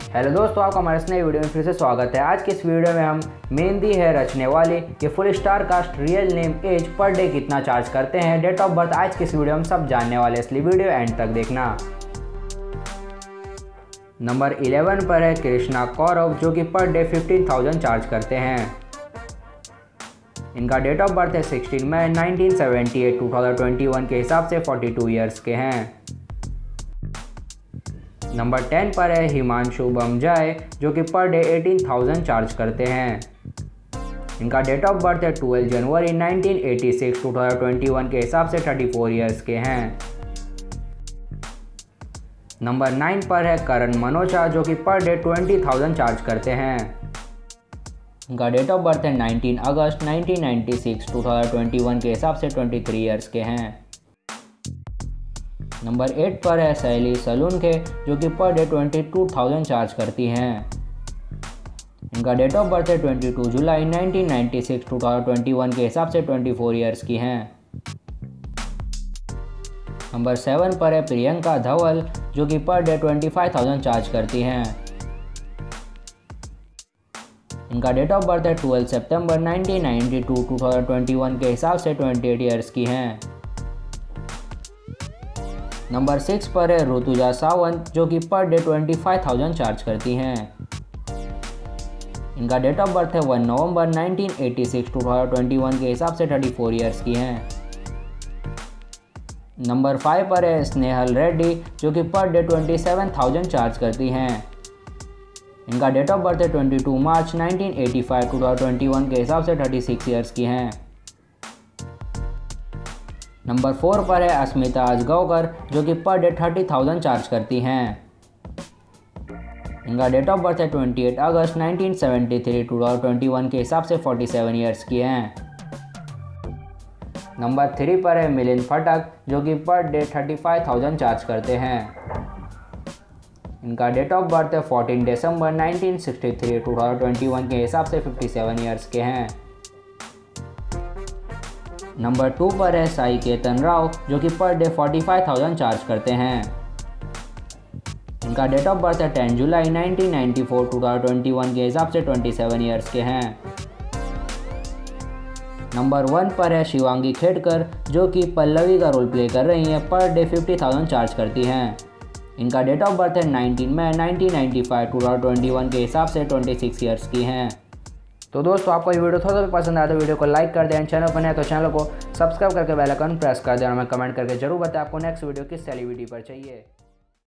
Hello दोस्तों, आपका हमारे इस नए वीडियो में फिर से स्वागत है। आज की इस वीडियो में हम मेहंदी है रचने वाले ये full star cast real name age per day कितना चार्ज करते हैं, डेट ऑफ बर्थ आज की इस वीडियो में सब जानने वाले, इसलिए वीडियो एंड तक देखना। नंबर 11 पर है कृष्णा कौरव, जो कि पर डे 15,000 चार्ज करते हैं। इनका डेट ऑफ बर्थ है 16 मई 1978। 2021 के हिसाब से 42 ईयर्स के हैं। नंबर 10 पर है हिमांशु बमजाए, जो कि पर डे 18,000 चार्ज करते हैं। इनका डेट ऑफ बर्थ है 12 जनवरी 1986। 2021 के हिसाब से 34 ईयर्स के हैं। नंबर 9 पर है करण मनोचा, जो कि पर डे 20,000 चार्ज करते हैं। इनका डेट ऑफ बर्थ है 19 अगस्त 1996। 2021 के हिसाब से 23 ईयर्स के हैं। नंबर 8 पर है शैली सलूनके, जो कि पर डे 22,000 चार्ज करती हैं। इनका डेट ऑफ बर्थ है 22 जुलाई 1996। 2021 के हिसाब से 24 ईयर्स की हैं। नंबर 7 पर है प्रियंका धवल, जो कि पर डे 25,000 चार्ज करती हैं। इनका डेट ऑफ बर्थ है 12 सितंबर 1992। 2021 के हिसाब से 28 ईयर्स की हैं। नंबर 6 पर है ऋतुजा सावंत, जो कि पर डे 25,000 चार्ज करती हैं। इनका डेट ऑफ बर्थ है 1 नवंबर 1986। 2021 के हिसाब से 34 ईयर्स की हैं। नंबर 5 पर है स्नेहल रेड्डी, जो कि पर डे 27,000 चार्ज करती हैं। इनका डेट ऑफ बर्थ है 22 मार्च 1985। 2021 के हिसाब से 36 ईयर्स की हैं। नंबर 4 पर है अस्मिता अजगावकर, जो कि पर डे 30,000 चार्ज करती हैं। इनका डेट ऑफ बर्थ है 28 अगस्त 1973। 2021 के हिसाब से 47 ईयर्स की हैं। नंबर 3 पर है मिलिंद फटक, जो कि पर डे 35,000 चार्ज करते हैं। इनका डेट ऑफ बर्थ है 14 दिसंबर 1963। 2021 के हिसाब से 57 ईयर्स के हैं। नंबर 2 पर है साई केतन राव, जो कि पर डे 45,000 चार्ज करते हैं। इनका डेट ऑफ बर्थ है 10 जुलाई 1994। 2021 के हिसाब से 27 ईयर्स के हैं। नंबर 1 पर है शिवांगी खेडकर, जो कि पल्लवी का रोल प्ले कर रही हैं, पर डे 50,000 चार्ज करती हैं। इनका डेट ऑफ बर्थ है 19 मई 1995। 2021 के हिसाब से 26 ईयर्स की हैं। तो दोस्तों, आपको ये वीडियो थोड़ा सा पसंद आया तो वीडियो को लाइक कर दें, चैनल पर नए तो चैनल को सब्सक्राइब करके बेल आइकन प्रेस कर दें और हमें कमेंट करके जरूर बताएं आपको नेक्स्ट वीडियो किस सेलिब्रिटी पर चाहिए।